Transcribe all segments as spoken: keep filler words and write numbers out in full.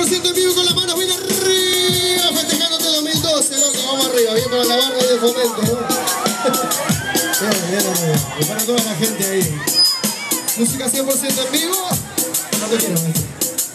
por ciento en vivo con las manos bien arriba, festejándote dos mil doce, loco, vamos arriba, bien para la barra y de fomento, ¿no? Bien, bien, bien, y para toda la gente ahí. Música cien por ciento en vivo, no te quiero, ¿eh?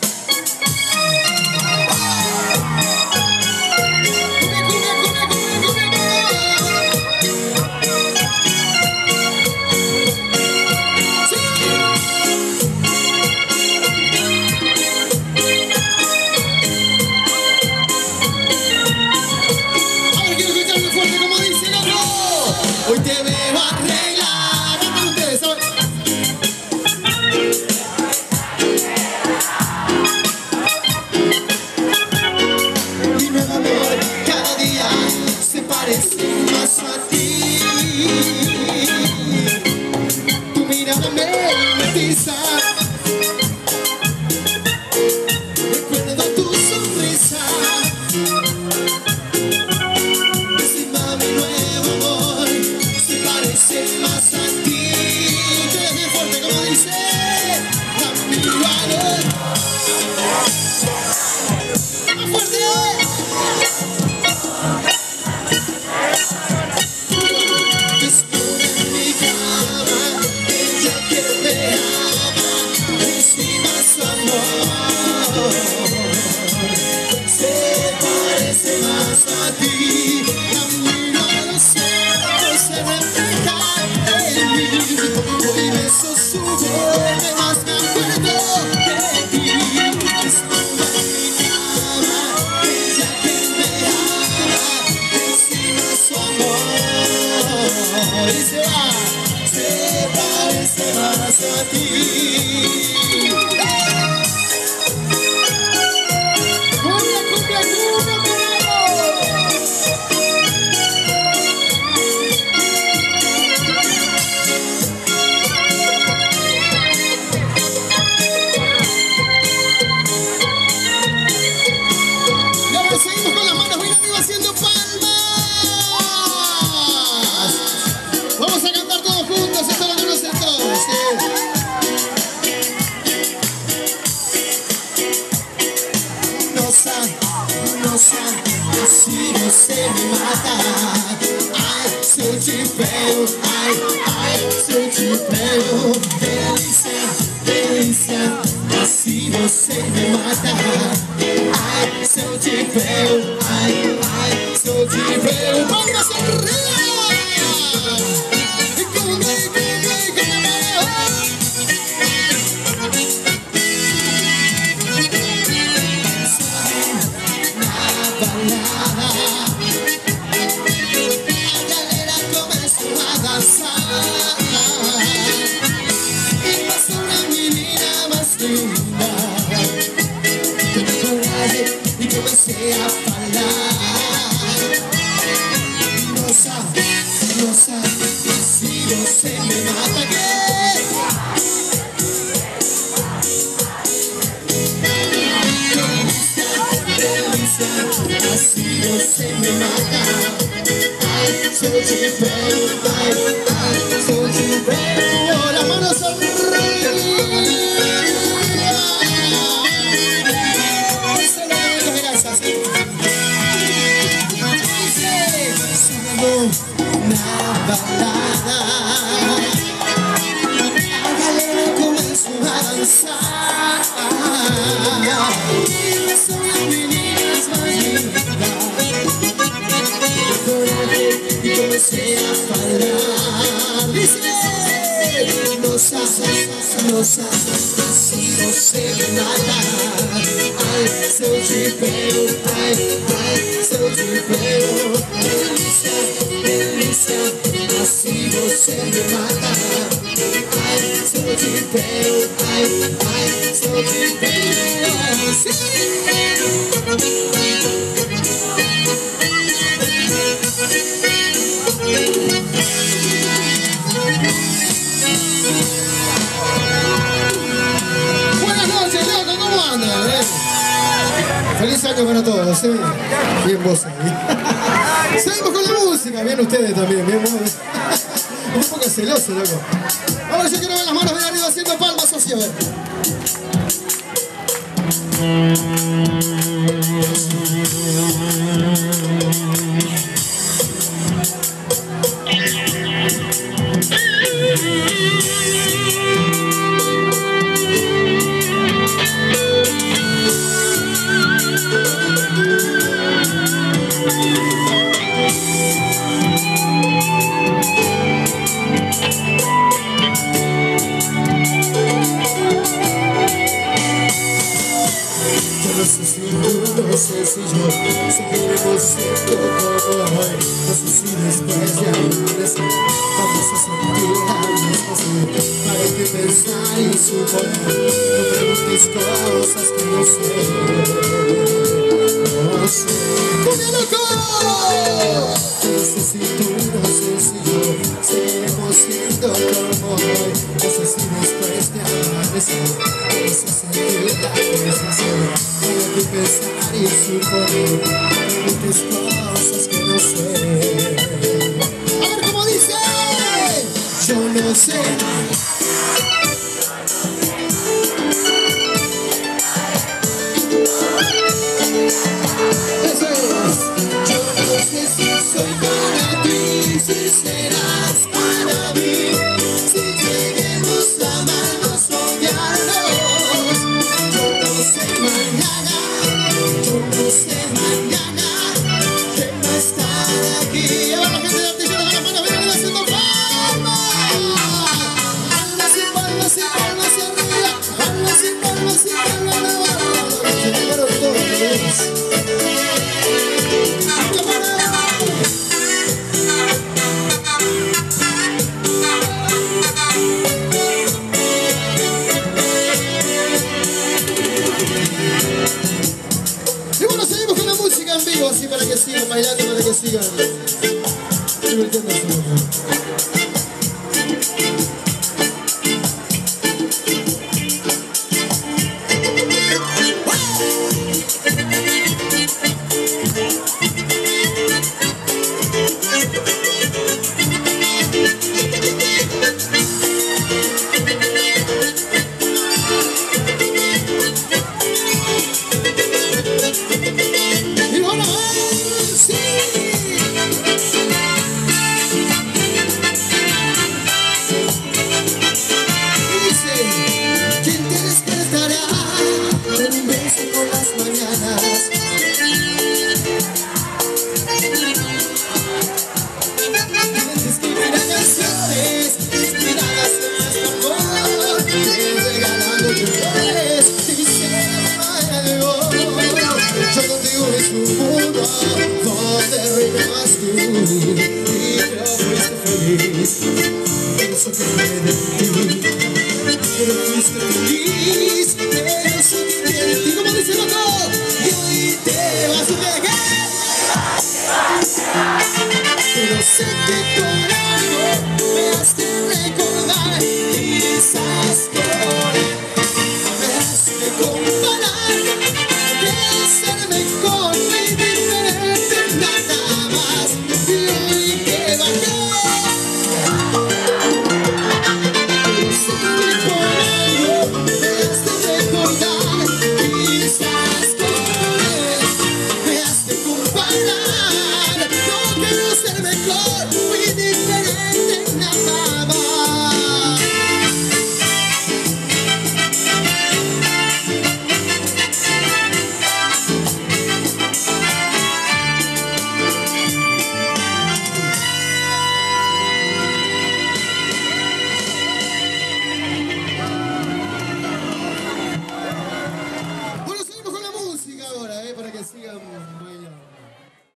Hoy te veo arreglar, ¿qué tal ustedes? Y mi amor cada día se parece más a ti. Tu mirada me hipnotiza. Recuerdo tu sonrisa. Más a ti, ustedes bien fuerte como dice, a mi valor. Más fuerte. Desnuda en mi cama, ella que me ama, encima su amor se parece más a ti. A mi valor se refleja. Hoy beso su voz, que más me acuerdo de ti. Desnuda en mi cama, ella que me ama, encima su amor. Y se va, se parece más a ti. ¡Cumbia, cumbia, cumbia, seguimos con las manos bien arriba haciendo palmas. Vamos a cantar todos juntos, esto lo conocen todos, ¿sí? Nosa, nosa, así no se me mata. Ai, seu chipeo, ai, ai, seu chipeo. Delícia, delícia, assim você me mata. Ai, seu chipeo, ai, ai, seu chipeo. Palmas arriba! E comecei a falar. Nossa, nossa, se você me mata, delícia, delícia, assim você me mata. Ai, se eu te pego, ai, ai, se eu te pego. Las manos arriba. Na balada, a galera começou a dançar. E são as meninas mais lindas. Coragem e comecei a falar. Dice, nossa, nossa, se você me mata. Ai, se eu te pego, ai, ai, se eu te pego. Delícia, delícia, assim você me mata. Ai, se eu te pego, ai, ai, se eu te pego. Sim. Buenas noches, loco, ¿cómo andan? Eh? Feliz año para todos, ¿eh? Bien vos ahí. Seguimos con la música, bien ustedes también, bien vos. Un poco celoso, loco. Ahora yo quiero ver las manos bien arriba haciendo palmas, socio. A ver. No sé si yo seguiremos siendo como hoy. No sé si después de amanecer vamos a sentir algo así. ¿Para qué pensar y suponer? No preguntes cosas que no sé. No sé. ¡Cumbia loco! No sé si tú, no sé si yo seguiremos siendo como hoy. No sé si después de amanecer vamos a sentir la sensación. Para que pensar y suponer muchas cosas que no sé. A ver cómo dice. Yo no sé. Eso es. Yo no sé si soy para ti, si serás para mí, si lleguemos a amarnos o odiarnos. Yo no sé mañana. Yo no sé mañana qué va a estar aquí. Ahora la gente de Artillero de la mano viene haciendo palmas. Palmas y palmas y palmas arriba. Palmas y palmas y palmas abajo. Se llegaron todos los en vivo, así para que sigan bailando, para que sigan divirtiéndose. Yo contigo es un mundo donde reinas tú y yo fuiste feliz. Eso que me de ti, pero fuiste feliz. Eso que me de ti, como dice el otro, y hoy te vas a pegar. Pero sé que tú